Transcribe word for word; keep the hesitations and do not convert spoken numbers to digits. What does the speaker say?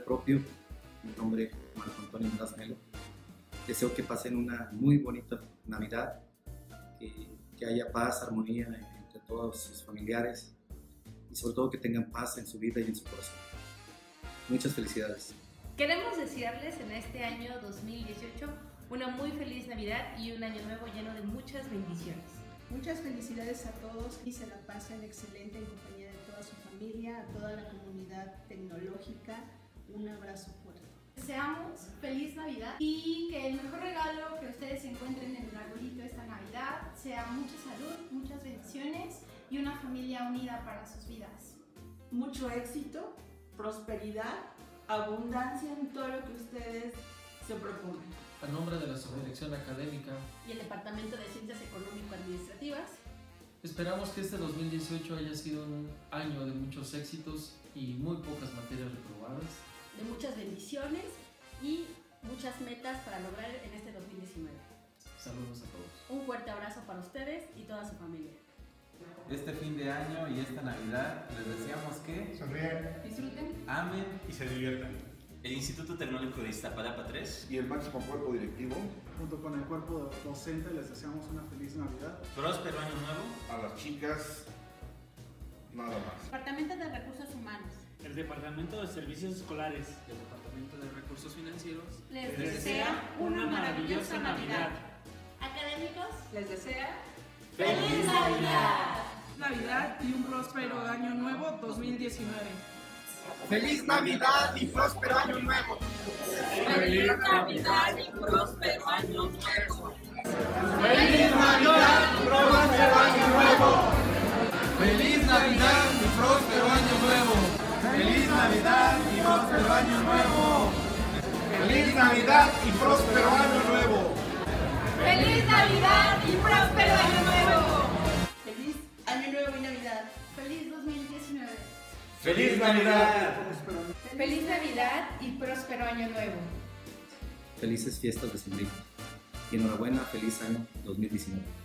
propio. Mi nombre es Marco Antonio Moraz Melo. Deseo que pasen una muy bonita Navidad, que, que haya paz, armonía entre todos sus familiares y sobre todo que tengan paz en su vida y en su corazón. Muchas felicidades. Queremos desearles en este año dos mil dieciocho una muy feliz Navidad y un año nuevo lleno de muchas bendiciones. Muchas felicidades a todos y se la pasen excelente en compañía de toda su familia, a toda la comunidad tecnológica. Un abrazo fuerte. Deseamos feliz Navidad y que el mejor regalo que ustedes encuentren en el arbolito esta Navidad sea mucha salud, muchas bendiciones y una familia unida para sus vidas. Mucho éxito, prosperidad, abundancia en todo lo que ustedes se propongan. A nombre de la Subdirección Académica Y el Departamento de Ciencias Económico-Administrativas, esperamos que este dos mil dieciocho haya sido un año de muchos éxitos y muy pocas materias reprobadas. de muchas bendiciones y muchas metas para lograr en este dos mil diecinueve. Saludos a todos. Un fuerte abrazo para ustedes y toda su familia. Este fin de año y esta Navidad les deseamos que sonríen, Disfruten, amen y se diviertan. El Instituto Tecnológico de Iztapalapa tres Y el máximo cuerpo directivo, junto con el cuerpo docente, les deseamos una feliz Navidad. Próspero Año Nuevo. A las chicas, nada más. Departamento de Recursos Humanos. El Departamento de Servicios Escolares. El Departamento de Recursos Financieros Les, Les desea una maravillosa Navidad. Académicos. Les desea ¡Feliz Navidad! Navidad y un próspero año nuevo dos mil diecinueve. ¡Feliz Navidad y próspero año nuevo! ¡Feliz Navidad y próspero año nuevo! ¡Feliz Navidad y próspero año nuevo! ¡Feliz Navidad y próspero año nuevo! ¡Feliz Navidad y próspero año nuevo! ¡Feliz Navidad y próspero año nuevo! ¡Feliz Navidad y próspero año nuevo! ¡Feliz año nuevo y Navidad! ¡Feliz dos mil diecinueve! ¡Feliz Navidad! Feliz Navidad y próspero año nuevo. Felices fiestas decembrinas y enhorabuena, feliz año dos mil diecinueve.